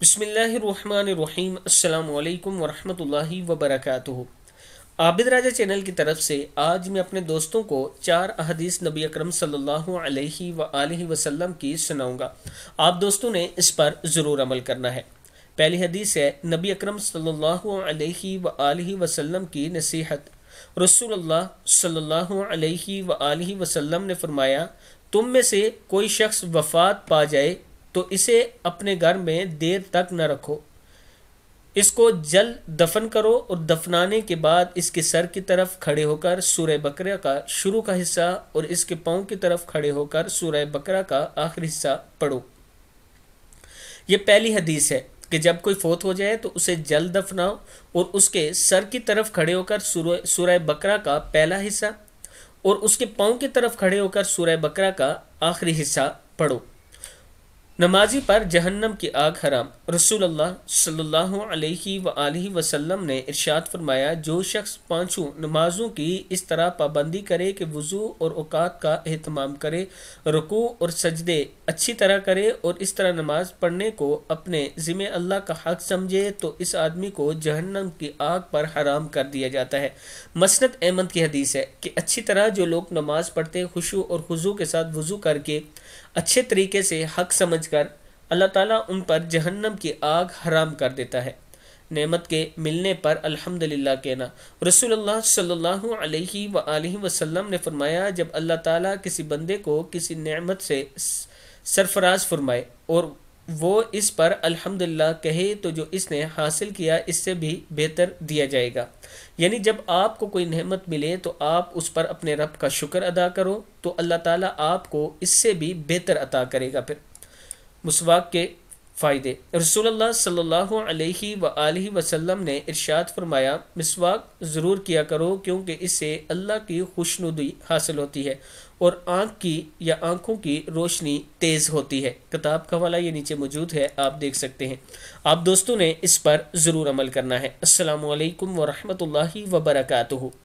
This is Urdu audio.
بسم اللہ الرحمن الرحیم۔ السلام علیکم ورحمۃ اللہ وبرکاتہ۔ عابد راجہ چینل کی طرف سے آج میں اپنے دوستوں کو 4 احادیث نبی اکرم صلی اللہ علیہ وآلہ وسلم کی سناؤں گا۔ آپ دوستوں نے اس پر ضرور عمل کرنا ہے۔ پہلی حدیث ہے نبی اکرم صلی اللہ علیہ وآلہ وسلم کی نصیحت۔ رسول اللہ صلی اللہ علیہ وآلہ وسلم نے فرمایا، تم میں سے کوئی شخص وفات پا جائے تو اسے اپنے گھر میں دیر تک نہ رکھو، اس کو جلد دفن کرو اور دفنانے کے بعد اس کے سر کی طرف کھڑے ہو کر سورہ بقرہ کا شروع کا حصہ اور اس کے پاؤں کی طرف کھڑے ہو کر سورہ بقرہ کا آخری حصہ پڑھو۔ یہ پہلی حدیث ہے کہ جب کوئی فوت ہو جائے تو اسے جلد دفناؤ اور اس کے سر کی طرف کھڑے ہو کر سورہ بقرہ کا پہلا حصہ اور اس کے پاؤں کی طرف کھڑے ہو کر سورہ بقرہ کا آخری حصہ پڑھو۔ نمازی پر جہنم کی آگ حرام۔ رسول اللہ صلی اللہ علیہ وآلہ وسلم نے ارشاد فرمایا، جو شخص 5 نمازوں کی اس طرح پابندی کرے کہ وضو اور اوقات کا اہتمام کرے، رکوع اور سجدے اچھی طرح کرے اور اس طرح نماز پڑھنے کو اپنے ذمہ اللہ کا حق سمجھے تو اس آدمی کو جہنم کی آگ پر حرام کر دیا جاتا ہے۔ مسند احمد کی حدیث ہے کہ اچھی طرح جو لوگ نماز پڑھتے خشوع اور خضوع کے ساتھ وضو کر کے اچھے طریقے سے حق سمجھ کر، اللہ تعالیٰ ان پر جہنم کی آگ حرام کر دیتا ہے۔ نعمت کے ملنے پر الحمدللہ کہنا۔ رسول اللہ صلی اللہ علیہ وآلہ وسلم نے فرمایا، جب اللہ تعالیٰ کسی بندے کو کسی نعمت سے سرفراز فرمائے اور وہ اس پر الحمدللہ کہے تو جو اس نے حاصل کیا اس سے بھی بہتر دیا جائے گا۔ یعنی جب آپ کو کوئی نعمت ملے تو آپ اس پر اپنے رب کا شکر ادا کرو تو اللہ تعالیٰ آپ کو اس سے بھی بہتر عطا کرے گا۔ پھر مسواک کے فائدے۔ رسول اللہ صلی اللہ علیہ وآلہ وسلم نے ارشاد فرمایا، مسواک ضرور کیا کرو کیونکہ اس سے اللہ کی خوشنودی حاصل ہوتی ہے اور آنکھ کی یا آنکھوں کی روشنی تیز ہوتی ہے۔ کتاب کا حوالہ یہ نیچے موجود ہے، آپ دیکھ سکتے ہیں۔ آپ دوستوں نے اس پر ضرور عمل کرنا ہے۔ السلام علیکم ورحمۃ اللہ وبرکاتہ۔